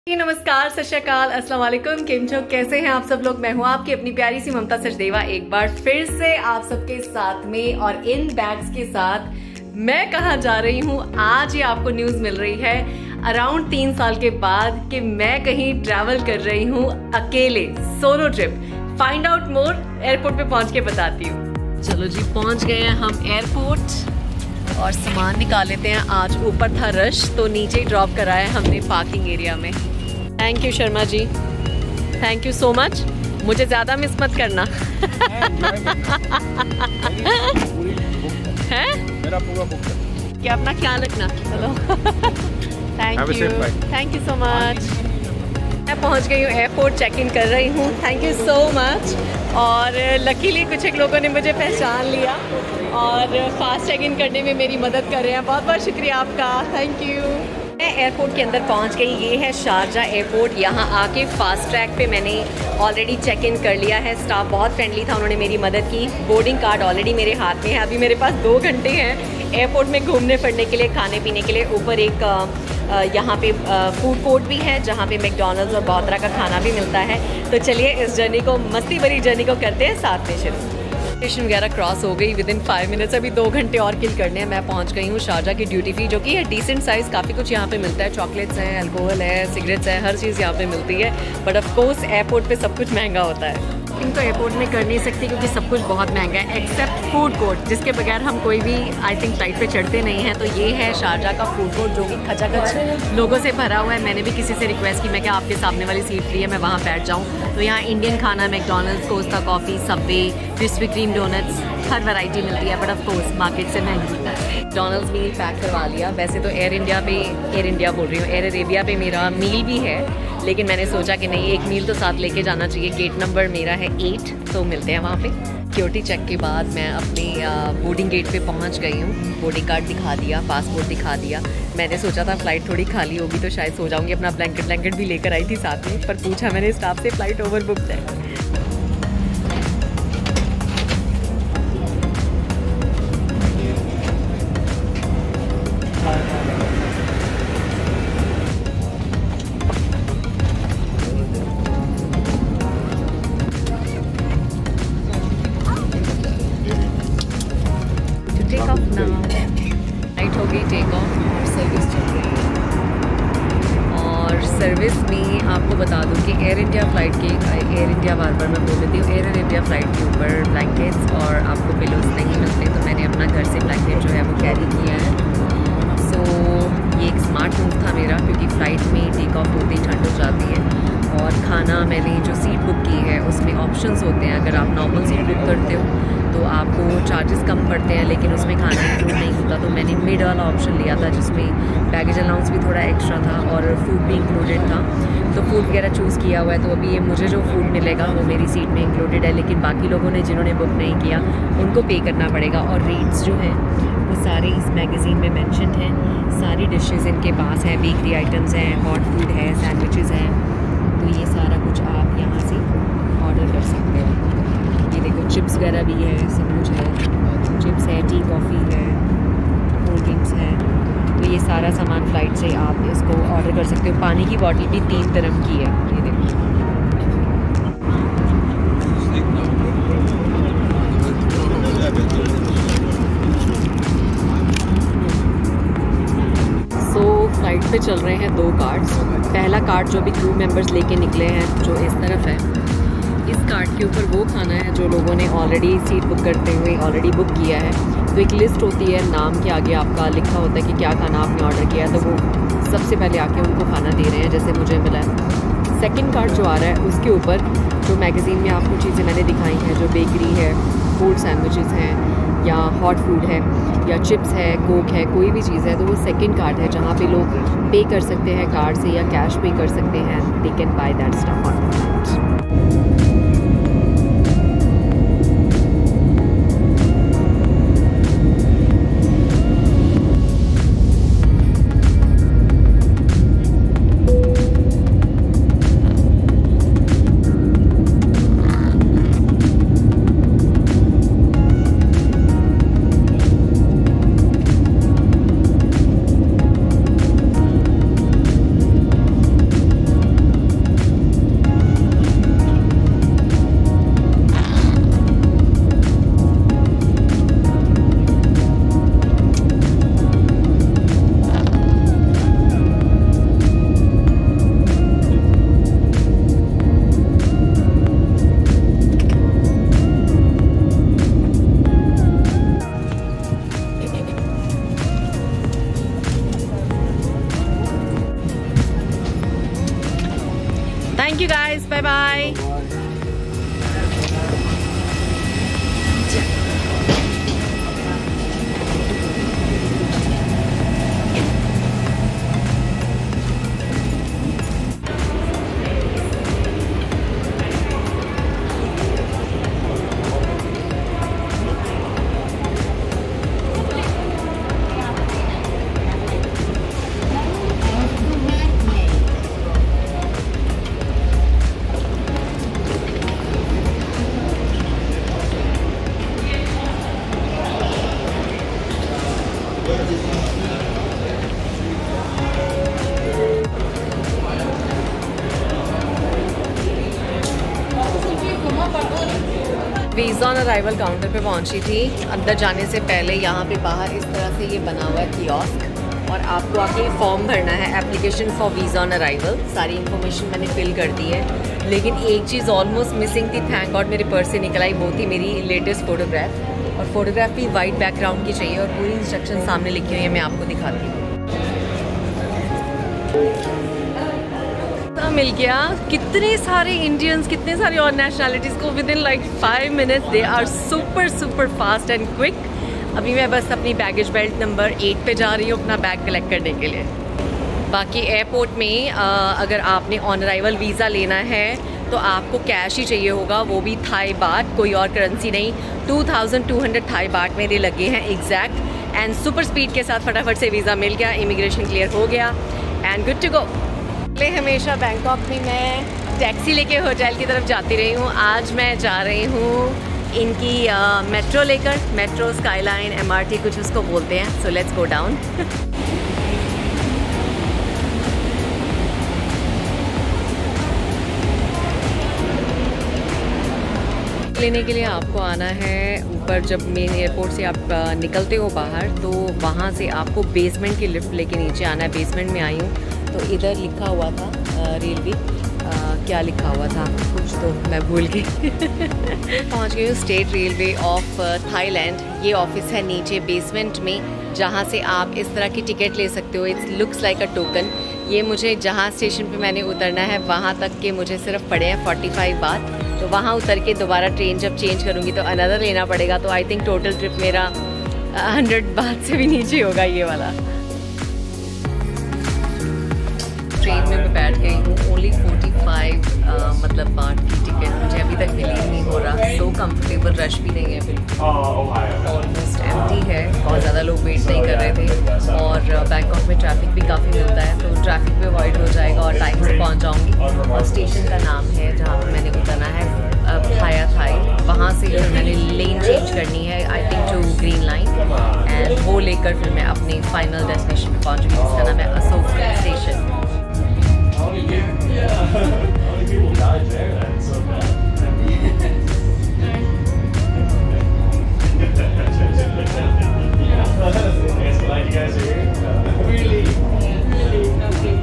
नमस्कार, सत श्री अकाल, अस्सलाम वालेकुम। केम छो, कैसे हैं आप सब लोग। मैं हूं आपकी अपनी प्यारी सी ममता सचदेवा, एक बार फिर से आप सबके साथ में और इन बैग्स के साथ। मैं कहाँ जा रही हूँ आज ये आपको न्यूज मिल रही है अराउंड 3 साल के बाद कि मैं कहीं ट्रैवल कर रही हूँ अकेले, solo trip. Find out more airport पे पहुंच के बताती हूँ। चलो जी, पहुंच गए हैं हम एयरपोर्ट और सामान निकाल लेते हैं। आज ऊपर था रश तो नीचे ही ड्रॉप कराया हमने पार्किंग एरिया में। Thank you Sharma ji, thank you so much. मुझे ज़्यादा मिस मत करना है मेरा पूरा बुक है। क्या, अपना ख्याल रखना। चलो थैंक यू सो मच। मैं पहुंच गई हूँ एयरपोर्ट, चेक इन कर रही हूँ। Thank you so much. और लकीली कुछ एक लोगों ने मुझे पहचान लिया और फास्ट चेक इन करने में मेरी मदद कर रहे हैं। बहुत बहुत शुक्रिया आपका, थैंक यू। मैं एयरपोर्ट के अंदर पहुंच गई। ये है शारजा एयरपोर्ट। यहाँ आके फास्ट ट्रैक पे मैंने ऑलरेडी चेक इन कर लिया है। स्टाफ बहुत फ्रेंडली था, उन्होंने मेरी मदद की। बोर्डिंग कार्ड ऑलरेडी मेरे हाथ में है। अभी मेरे पास 2 घंटे हैं एयरपोर्ट में घूमने फिरने के लिए, खाने पीने के लिए। ऊपर एक यहाँ पे फूड कोर्ट भी है जहाँ पे मैकडॉनल्ड्स और बहुत तरह का खाना भी मिलता है। तो चलिए इस जर्नी को, मस्ती भरी जर्नी को करते हैं साथ में शुरू। स्टेशन वगैरह क्रॉस हो गई विदिन 5 मिनट्स। अभी 2 घंटे और किल करने हैं। मैं पहुंच गई हूँ शारजा की ड्यूटी फ्री, जो कि है डिसेंट साइज़। काफ़ी कुछ यहाँ पे मिलता है, चॉकलेट्स हैं, अल्कोहल है, सिगरेट्स है, हर चीज़ यहाँ पे मिलती है। बट ऑफ कोर्स एयरपोर्ट पे सब कुछ महंगा होता है। इन तो एयरपोर्ट में कर नहीं सकती क्योंकि सब कुछ बहुत महंगा है एक्सेप्ट फूड कोर्ट, जिसके बगैर हम कोई भी आई थिंक फ्लाइट पे चढ़ते नहीं हैं। तो ये है शारजा का फूड कोर्ट, जो कि खचाखच लोगों से भरा हुआ है। मैंने भी किसी से रिक्वेस्ट की, मैं क्या आपके सामने वाली सीट फ्री है, मैं वहाँ बैठ जाऊँ। तो यहाँ इंडियन खाना, McDonald's, Costa coffee, Subway, Krispy Kreme donuts, हर वैरायटी मिलती है। बट ऑफ कोर्स मार्केट से महंगी है। मैकडॉनल्ड्स मील पैक करवा लिया। वैसे तो एयर इंडिया बोल रही हूँ, एयर अरेबिया पे मेरा मील भी है, लेकिन मैंने सोचा कि नहीं, एक मील तो साथ लेके जाना चाहिए। गेट नंबर मेरा है 8, तो मिलते हैं वहाँ पे। सिक्योरिटी चेक के बाद मैं अपने बोर्डिंग गेट पे पहुँच गई हूँ। बोर्डिंग कार्ड दिखा दिया, पासपोर्ट दिखा दिया। मैंने सोचा था फ़्लाइट थोड़ी खाली होगी तो शायद सो जाऊँगी। अपना ब्लैंकेट भी लेकर आई थी साथ में, पर पूछा मैंने स्टाफ से फ़्लाइट ओवर बुक्ड है। Take off now. फ्लाइट हो गई टेक ऑफ और सर्विस चल रही है। और सर्विस में आपको बता दूं कि एयर इंडिया फ़्लाइट के, एयर इंडिया बार बार मैं बोल देती हूँ, एयर अरेबिया फ़्लाइट के ऊपर ब्लैंकेट्स और आपको पिलोस नहीं मिलते। तो मैंने अपना घर से ब्लैंकेट जो है वो कैरी किया है। सो ये एक स्मार्ट मूव था मेरा, क्योंकि फ़्लाइट में टेक ऑफ होते ही ठंड हो जाती है। और खाना, मैंने जो सीट बुक की है उसमें ऑप्शंस होते हैं। अगर आप नॉर्मल सीट बुक करते हो तो आपको चार्जेस कम पड़ते हैं, लेकिन उसमें खाना इंक्लूड नहीं होता। तो मैंने मिड वाला ऑप्शन लिया था, जिसमें बैगेज अलाउंस भी थोड़ा एक्स्ट्रा था और फूड भी इंक्लूडेड था। तो फूड वगैरह चूज़ किया हुआ है। तो अभी ये मुझे जो फूड मिलेगा वो मेरी सीट में इंक्लूडेड है, लेकिन बाकी लोगों ने जिन्होंने बुक नहीं किया उनको पे करना पड़ेगा। और रेट्स जो हैं वो सारे इस मैगज़ीन में मेंशन्ड हैं। सारी डिशेज़ इनके पास हैं, बेकरी आइटम्स हैं, हॉट फूड है, सैंडविचेज़ हैं। तो ये सारा कुछ आप यहाँ से ऑर्डर कर सकते हो। ये देखो चिप्स वगैरह भी है, सब कुछ है। चिप्स है, टी कॉफ़ी है, कोल्ड ड्रिंक्स है। तो ये सारा सामान फ़्लाइट से आप इसको ऑर्डर कर सकते हो। पानी की बॉटल भी 3 तरफ की है, ये देखो। फ्लाइट पे चल रहे हैं 2 कार्ड्स। पहला कार्ड जो भी क्रू मेंबर्स लेके निकले हैं, जो इस तरफ है, इस कार्ड के ऊपर वो खाना है जो लोगों ने ऑलरेडी सीट बुक करते हुए ऑलरेडी बुक किया है। तो एक लिस्ट होती है, नाम के आगे आपका लिखा होता है कि क्या खाना आपने ऑर्डर किया है। तो वो सबसे पहले आके उनको खाना दे रहे हैं, जैसे मुझे मिला है। सेकंड कार्ड जो आ रहा है उसके ऊपर जो मैगज़ीन में आपको चीज़ें मैंने दिखाई हैं, जो बेकरी है, फूड सैंडविचेज़ हैं, या हॉट फूड है, या चिप्स है, कोक है, कोई भी चीज़ है, तो वो सेकंड कार्ड है जहाँ पे लोग पे कर सकते हैं कार्ड से या कैश पे कर सकते हैं। They can buy that stuff on that. Thank you guys, bye bye. Visa on arrival counter पे पहुंची थी। अंदर जाने से पहले यहाँ पे बाहर इस तरह से ये बना हुआ है कियोस्क, और आपको आके फॉर्म भरना है, application for visa on arrival. सारी इन्फॉर्मेशन मैंने फिल कर दी है, लेकिन एक चीज़ ऑलमोस्ट मिसिंग थी। थैंक गॉड मेरे पर्स से निकल आई, वो थी मेरी लेटेस्ट फ़ोटोग्राफ। और फोटोग्राफ भी वाइट बैकग्राउंड की चाहिए, और पूरी इंस्ट्रक्शन सामने लिखी हुई है, मैं आपको दिखाती हूँ। मिल गया। कितने सारे इंडियंस, कितने सारे और नेशनैलिटीज़ को within like 5 minutes. They are super fast and quick. अभी मैं बस अपनी बैगेज बेल्ट नंबर 8 पे जा रही हूँ अपना बैग कलेक्ट करने के लिए। बाकी एयरपोर्ट में अगर आपने ऑन अराइवल वीज़ा लेना है तो आपको कैश ही चाहिए होगा, वो भी थाई बाट, कोई और करेंसी नहीं। 2200 थाई बाट मेरे लगे हैं एग्जैक्ट, एंड सुपर स्पीड के साथ फटाफट से वीज़ा मिल गया, इमिग्रेशन क्लियर हो गया एंड गुड टू गो। हमेशा बैंकॉक में मैं टैक्सी लेके होटल की तरफ जाती रही हूँ। आज मैं जा रही हूँ इनकी मेट्रो लेकर, मेट्रो स्काईलाइन MRT कुछ उसको बोलते हैं। So let's go down. लेने के लिए आपको आना है ऊपर। जब मेन एयरपोर्ट से आप निकलते हो बाहर, तो वहाँ से आपको बेसमेंट की लिफ्ट लेके नीचे आना है। बेसमेंट में आई हूँ तो इधर लिखा हुआ था रेलवे, क्या लिखा हुआ था कुछ तो मैं भूल गई। पहुँच गई हूँ स्टेट रेलवे ऑफ थाईलैंड। ये ऑफिस है नीचे बेसमेंट में, जहाँ से आप इस तरह की टिकट ले सकते हो। It's looks like a token. ये मुझे जहाँ स्टेशन पे मैंने उतरना है वहाँ तक के मुझे सिर्फ पड़े हैं 45 बात। तो वहाँ उतर के दोबारा ट्रेन जब चेंज करूँगी तो अनदर लेना पड़ेगा। तो आई थिंक टोटल ट्रिप मेरा 100 बात से भी नीचे होगा ये वाला। ट्रेन में मैं बैठ गई हूँ। ओनली 45 मतलब बात की टिकट मुझे अभी तक बिलीव नहीं हो रहा। सो कंफर्टेबल, रश भी नहीं है बिल्कुल, ऑलमोस्ट एम्प्टी है, बहुत ज़्यादा लोग वेट नहीं कर रहे थे। और बैंकॉक में ट्रैफिक भी काफ़ी मिलता है, तो ट्रैफिक भी अवॉइड हो जाएगा और टाइम से पहुँच जाऊँगी। और स्टेशन का नाम है जहाँ पर मैंने उतरना है भाया थाई। वहाँ से फिर मैंने लेन चेंज करनी है I think to green line, and वो लेकर फिर मैं अपने फाइनल डेस्टिनेशन पर पहुँचूँगी जिसका नाम है Asok station. People died there. That's so bad. It's like you guys are here. Really, nothing.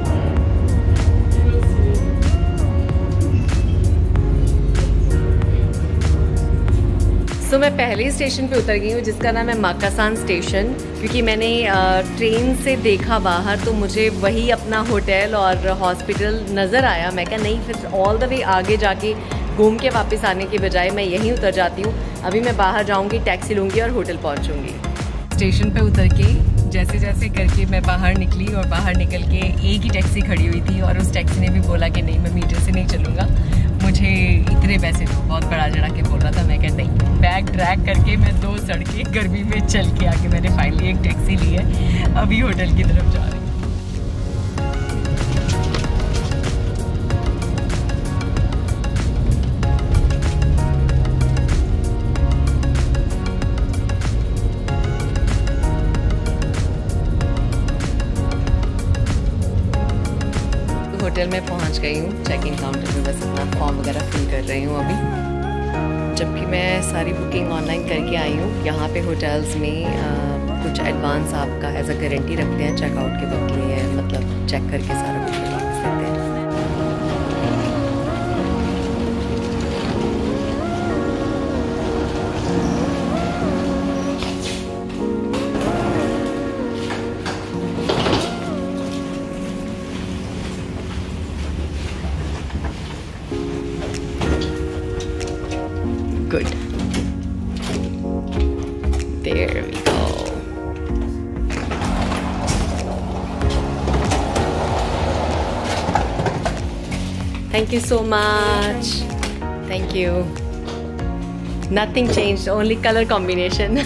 So मैं पहले स्टेशन पे उतर गई हूँ जिसका नाम है माकासान स्टेशन, क्योंकि मैंने ट्रेन से देखा बाहर तो मुझे वही अपना होटल और हॉस्पिटल नज़र आया। मैं कहा नहीं, फिर ऑल द वे आगे जाके घूम के वापस आने के बजाय मैं यहीं उतर जाती हूँ। अभी मैं बाहर जाऊँगी, टैक्सी लूँगी और होटल पहुँचूँगी। स्टेशन पे उतर के जैसे जैसे करके मैं बाहर निकली, और बाहर निकल के एक ही टैक्सी खड़ी हुई थी, और उस टैक्सी ने भी बोला कि नहीं मैं मीटर से नहीं चलूँगा, मुझे इतने पैसे दो। बहुत बड़ा चढ़ा के बोल रहा था। मैं कहता नहीं, बैग ड्रैग करके मैं 2 सड़कें गर्मी में चल के आके मैंने फाइनली एक टैक्सी ली है। अभी होटल की तरफ जा रही हूँ। होटल में पहुंच गई हूँ। चेक इन काउंटर में बस अपना फॉर्म वगैरह फिल कर रही हूँ अभी, जबकि मैं सारी बुकिंग ऑनलाइन करके आई हूँ। यहाँ पे होटल्स में कुछ एडवांस आपका एज अ गारंटी रखते हैं चेकआउट के वक्त लिए, मतलब चेक करके सारा कुछ वापस देते हैं। Good. There we go. Thank you so much. Thank you. Nothing changed, only color combination.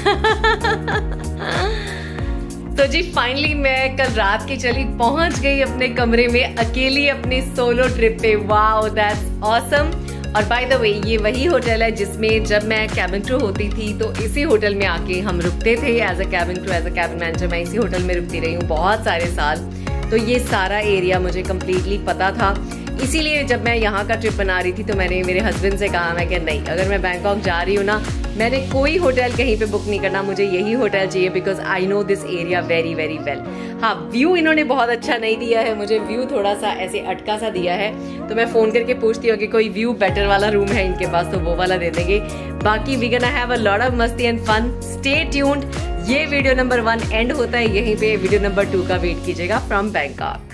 तो जी फाइनली मैं कल रात की चली पहुंच गई अपने कमरे में अकेली अपने सोलो ट्रिप पे। Wow that's awesome. और बाय द वे ये वही होटल है जिसमें जब मैं कैबिन क्रू होती थी तो इसी होटल में आके हम रुकते थे as a cabin crew, as a cabin manager. मैं इसी होटल में रुकती रही हूँ बहुत सारे साल, तो ये सारा एरिया मुझे कम्प्लीटली पता था। इसीलिए जब मैं यहाँ का ट्रिप बना रही थी तो मैंने मेरे हस्बैंड से कहा, मैं कि नहीं, अगर मैं बैंकॉक जा रही हूँ ना, मैंने कोई होटल कहीं पे बुक नहीं करना, मुझे यही होटल चाहिए because I know this area very very well. हाँ, व्यू इन्होंने बहुत अच्छा नहीं दिया है मुझे, व्यू थोड़ा सा ऐसे अटका सा दिया है, तो मैं फ़ोन करके पूछती हूँ कि कोई व्यू बेटर वाला रूम है इनके पास तो वो वाला दे देंगे। बाकी we gonna have a lot of मस्ती एंड फन। Stay tuned. ये वीडियो नंबर 1 एंड होता है यहीं पे, वीडियो नंबर 2 का वेट कीजिएगा फ्रॉम बैंकॉक।